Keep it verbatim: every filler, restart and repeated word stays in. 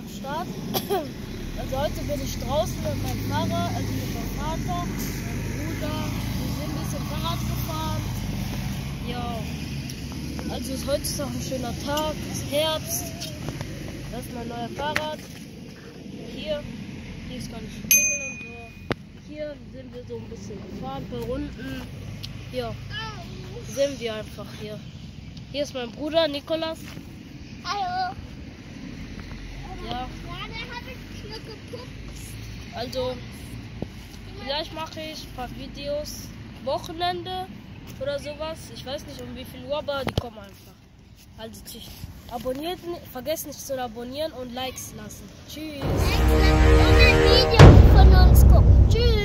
Start. Also heute bin ich draußen mit meinem Fahrer, also mit meinem Vater, meinem Bruder. Wir sind ein bisschen Fahrrad gefahren. Ja, also ist, heute ist auch ein schöner Tag, es ist Herbst. Das ist mein neuer Fahrrad. Hier, hier ist gar nicht klingeln und so. Hier sind wir so ein bisschen gefahren, ein paar Runden. Ja, sind wir einfach hier. Hier ist mein Bruder Nikolas. Hallo. Ja. Gerade habe ich nur gepupst. Also, vielleicht mache ich ein paar Videos Wochenende oder sowas. Ich weiß nicht um wie viel Uhr, aber die kommen einfach. Also, tschüss. Abonniert, vergesst nicht zu abonnieren und Likes lassen. Tschüss. Likes lassen und ein Video von uns gucken. Tschüss.